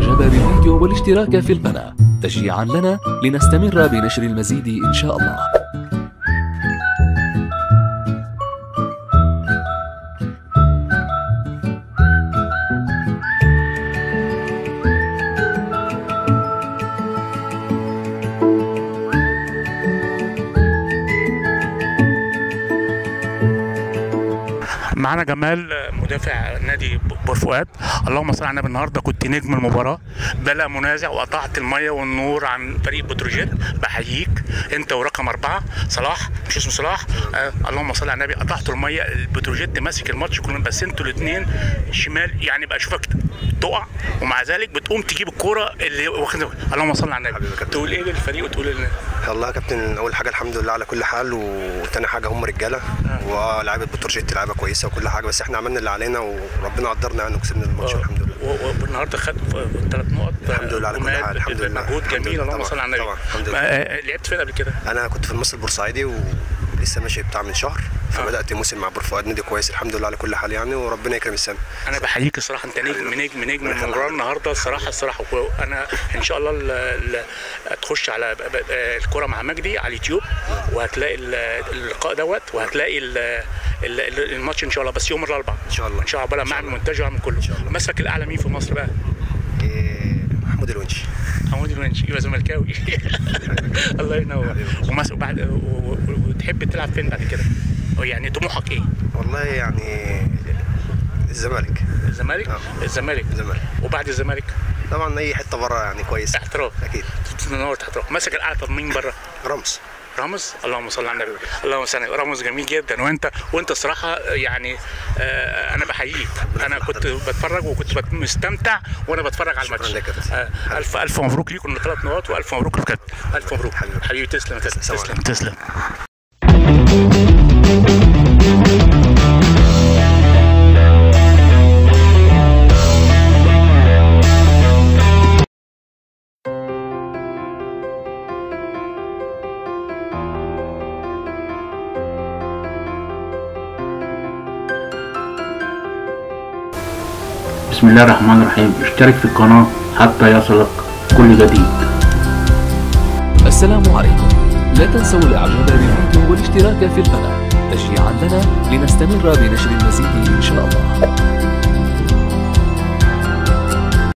الإعجاب بالفيديو والاشتراك في القناة تشجيعا لنا لنستمر بنشر المزيد إن شاء الله. معانا جمال مدافع نادي بور فؤاد. اللهم صل على النبي، النهارده كنت نجم المباراه بلا منازع وقطعت الميه والنور عن فريق بتروجيت. بحييك انت ورقم 4 صلاح، مش اسمه صلاح. اللهم صل على النبي، قطعتوا الميه. البتروجيت ماسك الماتش كله، بس انتوا الاثنين شمال يعني بقى اشوفك تقع ومع ذلك بتقوم تجيب الكوره اللي واخدها. اللهم صل على النبي. تقول ايه للفريق وتقول والله يا كابتن، اول حاجه الحمد لله على كل حال، وتاني حاجه هم رجاله ولاعيبه بتروجيت لعيبه كويسه وكل حاجه، بس احنا عملنا اللي علينا وربنا قدرنا يعني وكسبنا الماتش الحمد لله. والنهارده خد 3 نقط الحمد لله على كل حال، الحمد لله، مجهود جميل. اللهم صل على النبي. طبعا الحمد لله. لعبت فين قبل كده؟ انا كنت في المصري البورسعيدي ولسه ماشي بتاع من شهر، فبدات موسم مع بور فؤاد، نادي كويس الحمد لله على كل حال يعني، وربنا يكرم السنه. انا بحييك الصراحه، انت نجم المباراه النهارده الصراحه. وانا ان شاء الله تخش على الكوره مع مجدي على اليوتيوب وهتلاقي اللقاء دوت، وهتلاقي الماتش ان شاء الله، بس يوم الاربعاء ان شاء الله. ان شاء الله بقى معمل مونتاج وعامل كله. مسك الاعلى مين في مصر بقى؟ محمود الونشي. محمود الونشي يبقى زملكاوي. الله ينور. وتحب تلعب فين بعد كده؟ يعني طموحك ايه؟ والله يعني الزمالك. الزمالك. وبعد الزمالك طبعا اي حته بره يعني كويس. احتراف اكيد. تنور احتراف. مسك الاعلى. طب مين بره؟ راموس. اللهم صل على النبي. اللهم صل على النبي. راموس جميل جدا. وانت صراحه يعني انا بحييك. انا كنت بتفرج وكنت مستمتع وانا بتفرج على الماتش. الف مبروك ليكم 3 نقاط، والف مبروك لك. الف مبروك حبيبي. تسلم. بسم الله الرحمن الرحيم. اشترك في القناة حتى يصلك كل جديد. السلام عليكم. لا تنسوا الإعجاب بالفيديو والاشتراك في القناة تشجيعا لنا لنستمر بنشر المزيد إن شاء الله.